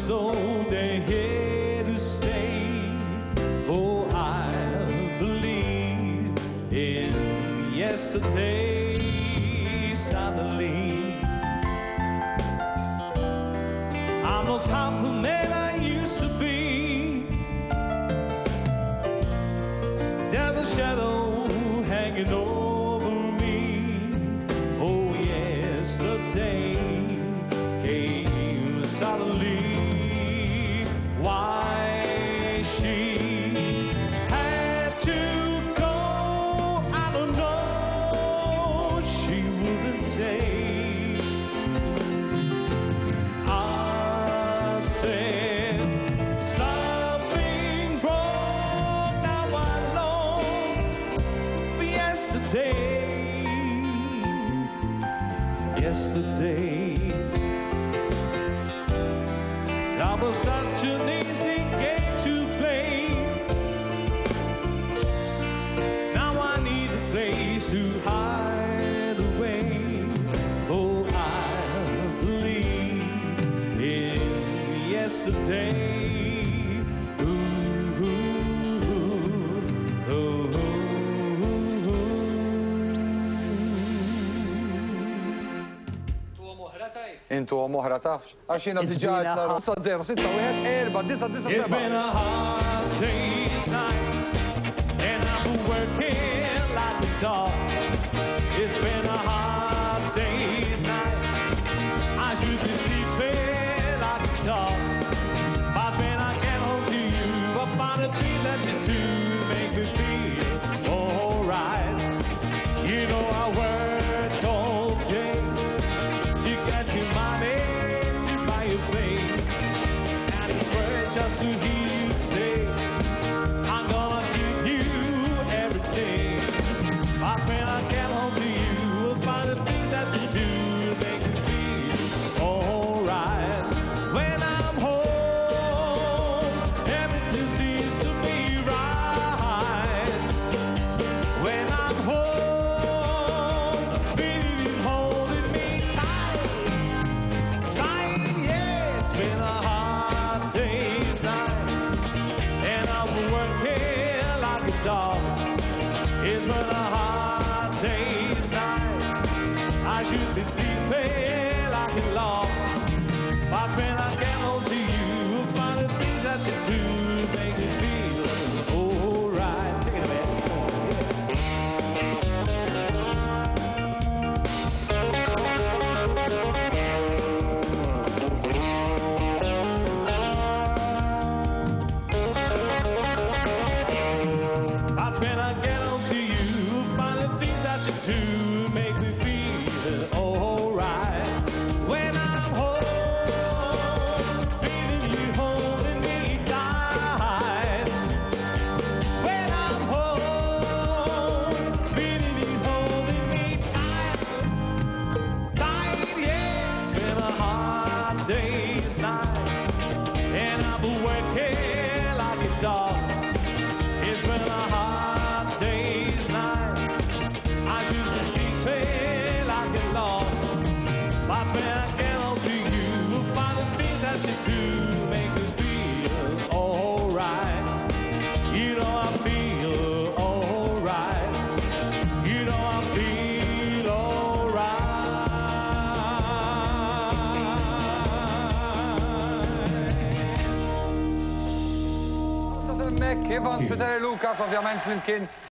so they're here to stay. Oh, I believe in yesterday. Suddenly, I'm not half the man I used to be. There's a shadow hanging over me. Oh, yesterday came suddenly. Why she had to go, I don't know. She wouldn't take. I said something wrong. Now I know. Yesterday, that was such an easy game to play. Now I need a place to hide away. Oh, I believe in yesterday. Intu moħra tafx. Għax jiena diġà qed 0-6 wieħed 4-9-9-7. It's been a hard day's night, and I've been working like a dog. It's been a hard day's night. I should be sleeping like a dog. But when I get home to you, I find a thing that you do make me feel alright. You know I work all day to get you money to buy your face, and it's worth just to hear you say, I'm gonna give you everything. But when I get home to you, I'll find the things that you do make me feel alright. When I'm home, everything seems to be right. When I'm home, feeling you holding me tight. Yeah, it's been a hard day's night, and I'm working like a dog. It's been a hard day's night. I should be sleeping like a log. But when I get home to you, I'll find the things that you do make me feel alright. Take it away. That's when I get home to you, find the things that you do make me feel alright. When I'm home, feeling you holding me tight. When I'm home, feeling you holding me tight. Yeah, it's been a hard day's night, and I've been working like a dog. It's been a hard day's night. I should be sleeping like a log. But when I get home to you, I'll find the things that you do make me feel alright. You know I feel alright. You know I feel alright. Kif Hans Peter Lukas ovvjament flimkien